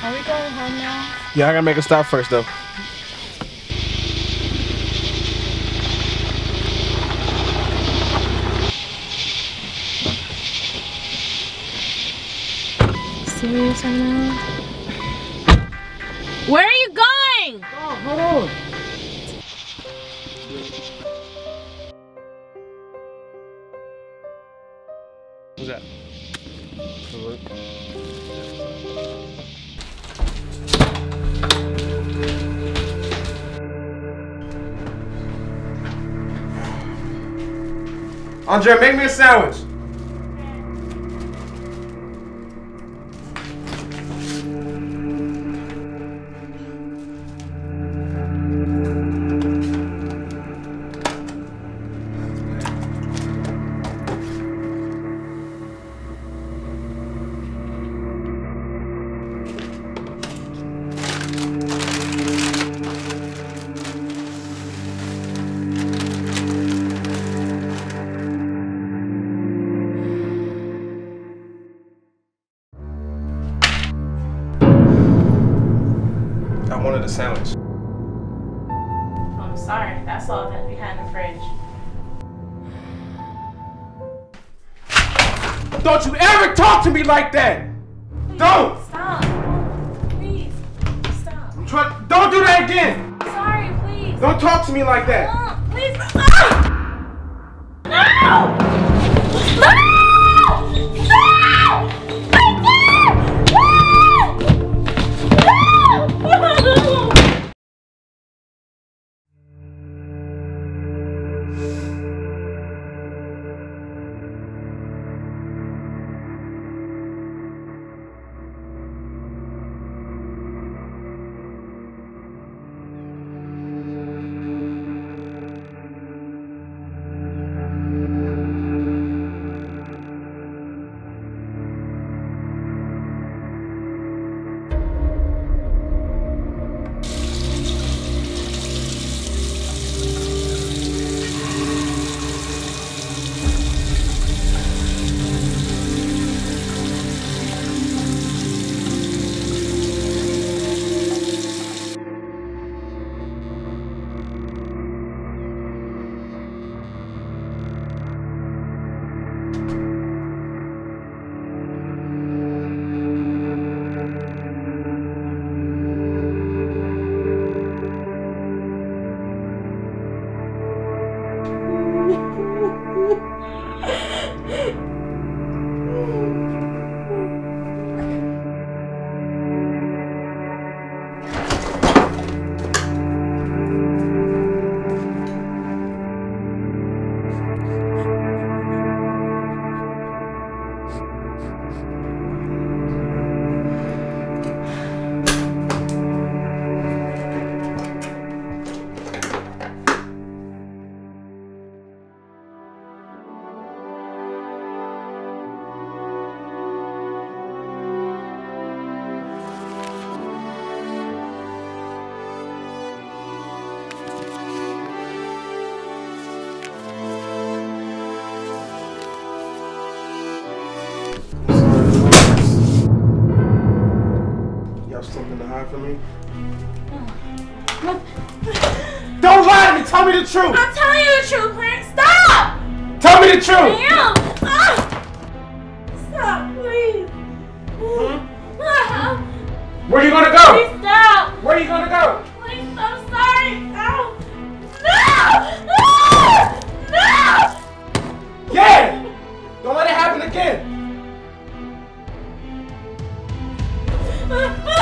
Are we going home now? Yeah, I gotta make a stop first though. Serious right now? Where are you going? Oh, hold on. What's that? Andrea, make me a sandwich. I wanted a sandwich. I'm sorry, that's all that we had in the fridge. Don't you ever talk to me like that! Please, Don't! Stop. Please, stop. Don't do that again! Sorry, please. Don't talk to me like that! Please. No! No! No! Something to hide from me? Don't lie to me! Tell me the truth! I'm telling you the truth, Clarence. Stop! Tell me the truth! Damn! Stop, please. Where are you gonna go? Please stop. Where are you gonna go? Please, I'm sorry. No! No! Yeah! Don't let it happen again! No!